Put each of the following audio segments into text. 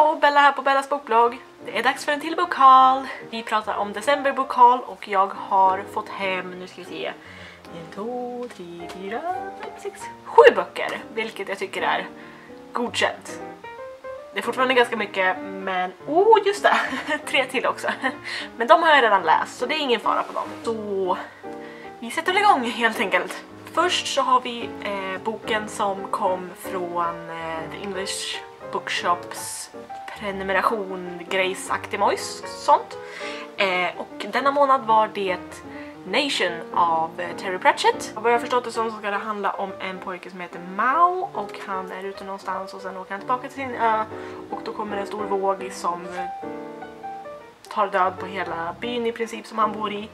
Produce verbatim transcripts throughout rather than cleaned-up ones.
Hallå, Bella här på Bellas bokblogg. Det är dags för en till bokhaul. Vi pratar om decemberbokhaul och jag har fått hem, nu ska vi se, en, två, tre, fyra, fem, sex, sju böcker. Vilket jag tycker är godkänt. Det är fortfarande ganska mycket, men oh just det, tre till också. Men de har jag redan läst så det är ingen fara på dem. Så vi sätter igång helt enkelt. Först så har vi eh, boken som kom från eh, The English Bookshops prenumeration grejsaktig mojs, sånt. Eh, och denna månad var det Nation av eh, Terry Pratchett. Vad jag förstått det som så ska det handla om en pojke som heter Mao och han är ute någonstans och sen åker han tillbaka till sin ö och då kommer en stor våg som eh, tar död på hela byn i princip som han bor i.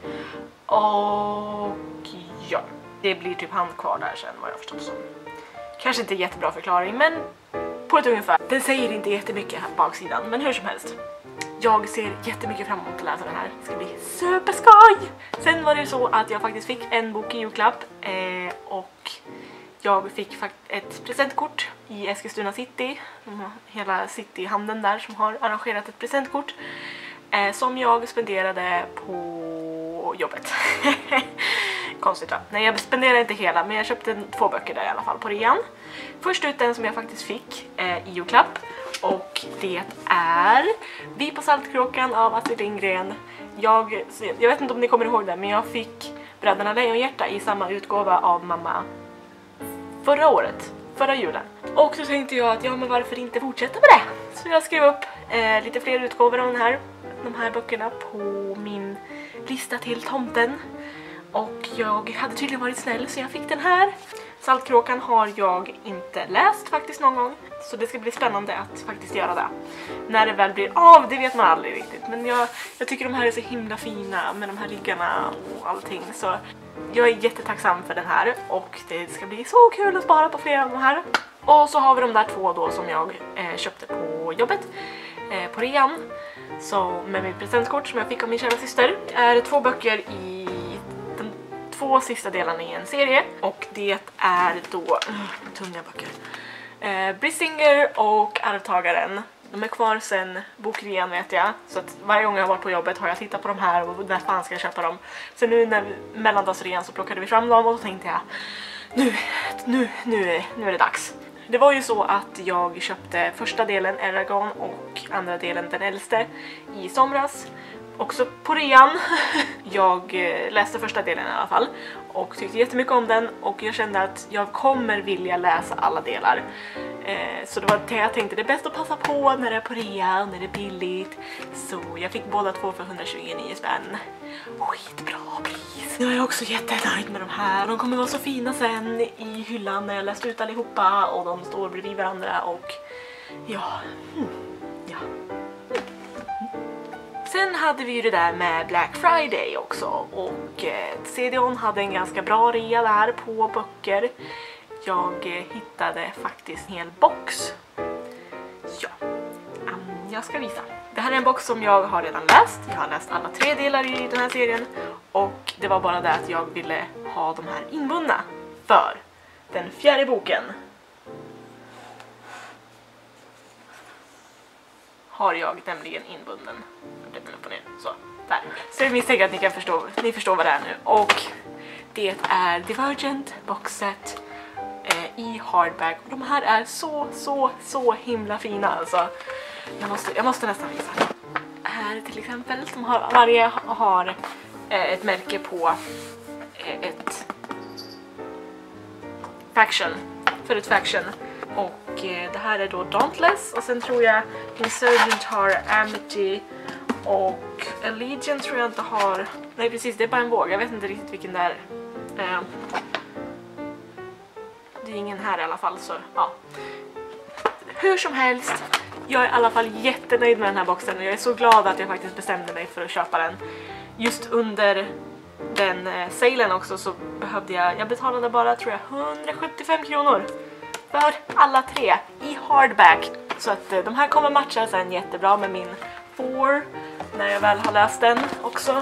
Och ja, det blir typ han kvar där sen vad jag förstått som. Kanske inte jättebra förklaring men på ett ungefär. Den säger inte jättemycket här på baksidan men hur som helst. Jag ser jättemycket fram emot att läsa den här. Det ska bli superskoj! Sen var det så att jag faktiskt fick en bok i julklapp eh, och jag fick ett presentkort i Eskilstuna City. Hela cityhandeln där som har arrangerat ett presentkort eh, som jag spenderade på jobbet. Konstigt va? Nej, jag spenderade inte hela men jag köpte två böcker där i alla fall på rean. Först ut den som jag faktiskt fick eh, i julklapp och det är Vi på Saltkråkan av Astrid Lindgren. Jag, jag vet inte om ni kommer ihåg det men jag fick Bröderna Lejonhjärta i samma utgåva av mamma förra året, förra julen. Och så tänkte jag att ja men varför inte fortsätta med det? Så jag skrev upp eh, lite fler utgåvor av den här, de här böckerna på min lista till tomten. Och jag hade tydligen varit snäll så jag fick den här. Saltkråkan har jag inte läst faktiskt någon gång. Så det ska bli spännande att faktiskt göra det. När det väl blir av, det vet man aldrig riktigt. Men jag, jag tycker de här är så himla fina med de här ryggarna och allting. Så jag är jättetacksam för den här. Och det ska bli så kul att spara på flera av de här. Och så har vi de där två då som jag eh, köpte på jobbet. Eh, på rean. Så med mitt presentkort som jag fick av min kära syster. Är det två böcker i två sista delarna i en serie och det är då uh, tunga böcker. Eh, Brissinger och Arvtagaren. De är kvar sen bokrean vet jag. Så att varje gång jag har varit på jobbet har jag tittat på de här och när fan ska jag köpa dem. Så nu när mellandagsrean så plockade vi fram dem och då tänkte jag nu, nu, nu, är, nu är det dags. Det var ju så att jag köpte första delen Eragon och andra delen Den äldste i somras. Också på rean. Jag läste första delen i alla fall och tyckte jättemycket om den och jag kände att jag kommer vilja läsa alla delar. Eh, så det var det jag tänkte, det är bäst att passa på när det är på rea och när det är billigt. Så jag fick båda två för hundratjugonio spänn. Skitbra pris. Jag är också jättenöjd med de här. De kommer vara så fina sen i hyllan när jag läst ut allihopa och de står bredvid varandra och ja, mm. ja. Sen hade vi ju det där med Black Friday också och eh, C D O N hade en ganska bra rea där på böcker. Jag eh, hittade faktiskt en hel box. Ja, um, jag ska visa. Det här är en box som jag har redan läst. Jag har läst alla tre delar i den här serien och det var bara det att jag ville ha de här inbundna för den fjärde boken. Har jag nämligen inbunden. Upp och ner. Så, där. Så jag misstänker att ni kan förstå, ni förstår vad det är nu. Och det är Divergent boxset eh, i hardback. Och de här är så, så, så himla fina alltså. Jag måste, jag måste nästan visa. Här till exempel, som har, varje har eh, ett märke på eh, ett faction. För ett faction. Och eh, det här är då Dauntless. Och sen tror jag Insurgent har Amity. Och Allegiant tror jag inte har. Nej precis, det är bara en våg. Jag vet inte riktigt vilken det är. Eh, det är ingen här i alla fall så ja. Hur som helst. Jag är i alla fall jättenöjd med den här boxen. Och jag är så glad att jag faktiskt bestämde mig för att köpa den. Just under den eh, salen också så behövde jag. Jag betalade bara tror jag hundrasjuttiofem kronor. För alla tre i hardback. Så att eh, de här kommer matcha sen jättebra med min four. När jag väl har läst den också.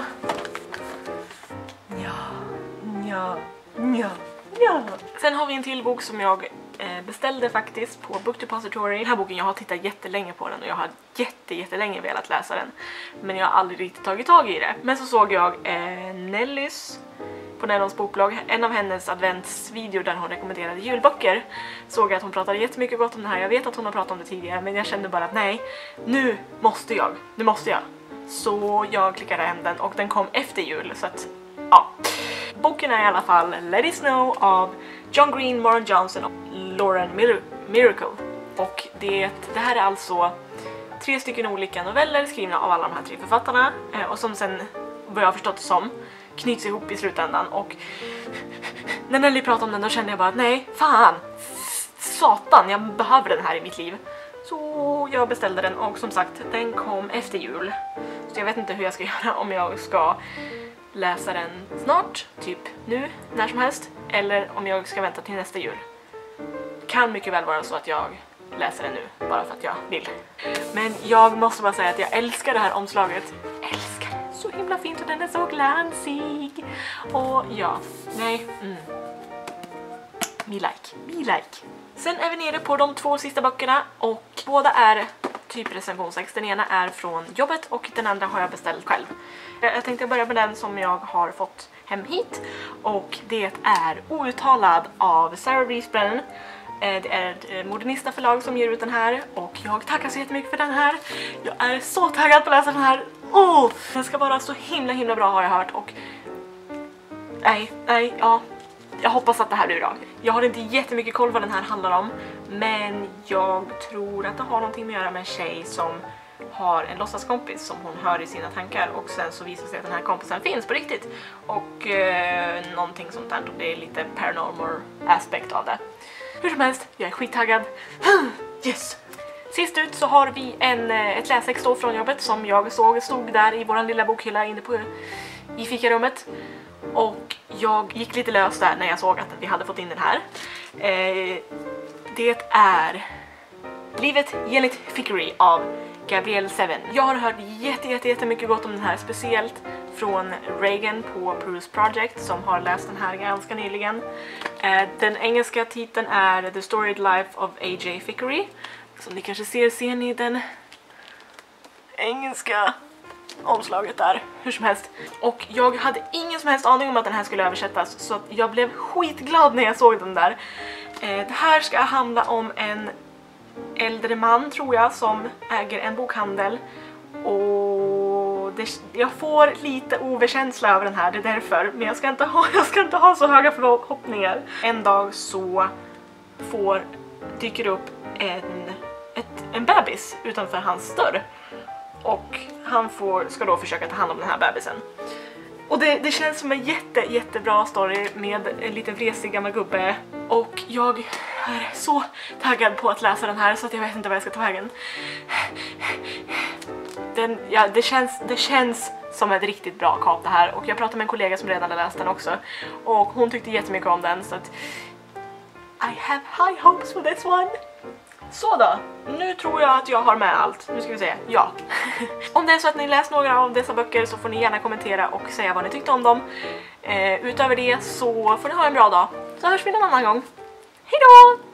Ja, ja, ja, ja. Sen har vi en till bok som jag eh, beställde faktiskt på Book Depository. Den här boken, jag har tittat jättelänge på den och jag har jätte, jättelänge velat läsa den. Men jag har aldrig riktigt tagit tag i det. Men så såg jag eh, Nellys på Nellons bokblogg, en av hennes adventsvideor där hon rekommenderade julböcker. Såg jag att hon pratade jättemycket gott om det här. Jag vet att hon har pratat om det tidigare, men jag kände bara att nej, nu måste jag, nu måste jag. Så jag klickade hem den och den kom efter jul, så att ja. Boken är i alla fall Let It Snow av John Green, Warren Johnson och Lauren Mir Miracle. Och det, det här är alltså tre stycken olika noveller skrivna av alla de här tre författarna eh, och som sen, vad jag har förstått som, knyts ihop i slutändan. Och när Nelly pratade om den då kände jag bara att nej, fan, satan, jag behöver den här i mitt liv. Så jag beställde den och som sagt, den kom efter jul. Så jag vet inte hur jag ska göra, om jag ska läsa den snart, typ nu, när som helst, eller om jag ska vänta till nästa jul. Kan mycket väl vara så att jag läser den nu, bara för att jag vill. Men jag måste bara säga att jag älskar det här omslaget. Älskar det, så himla fint och den är så glansig. Och ja, nej, mm. Me like, me like. Sen är vi nere på de två sista böckerna och båda är typ recensionsex. Den ena är från jobbet och den andra har jag beställt själv. Jag tänkte börja med den som jag har fått hem hit och det är Outtalad av Sarah Rees Brennan. Det är ett Modernista förlag som ger ut den här och jag tackar så jättemycket för den här. Jag är så taggad på att läsa den här. Oh, den ska vara så himla himla bra har jag hört och nej, nej, ja. Jag hoppas att det här blir bra. Jag har inte jättemycket koll vad den här handlar om, men jag tror att det har någonting med att göra med en tjej som har en låtsaskompis som hon hör i sina tankar och sen så visar sig att den här kompisen finns på riktigt. Och eh, någonting sånt där, det är lite paranormal aspekt av det. Hur som helst, jag är skittaggad. Yes! Sist ut så har vi en, ett läsex då från jobbet som jag såg stod där i våran lilla bokhylla inne på, i fikarummet. Och jag gick lite lös där när jag såg att vi hade fått in den här. Eh, det är Livet enligt Fickery av Gabrielle Seven. Jag har hört jätte, jätte, jättemycket gott om den här, speciellt från Reagan på Peruse Project som har läst den här ganska nyligen. Eh, den engelska titeln är The Storied Life of A J Fickery. Som ni kanske ser, ser ni den engelska omslaget där, hur som helst. Och jag hade ingen som helst aning om att den här skulle översättas, så att jag blev skitglad när jag såg den där. Eh, det här ska handla om en äldre man, tror jag, som äger en bokhandel. Och det, jag får lite oväkänsla över den här, det är därför. Men jag ska inte ha, jag ska inte ha så höga förhoppningar. En dag så får, dyker upp en, ett, en bebis utanför hans dörr. Och han får, ska då försöka ta hand om den här bebisen. Och det, det känns som en jätte, jättebra story med en liten vresig gammal gubbe. Och jag är så taggad på att läsa den här så att jag vet inte vad jag ska ta vägen. Den, ja, det, känns, det känns som ett riktigt bra kap det här. Och jag pratade med en kollega som redan har läst den också. Och hon tyckte jättemycket om den, så att I have high hopes for this one. Så då, nu tror jag att jag har med allt. Nu ska vi se, ja. Om det är så att ni läst några av dessa böcker så får ni gärna kommentera och säga vad ni tyckte om dem. Eh, utöver det så får ni ha en bra dag. Så hörs vi någon annan gång. Hej då!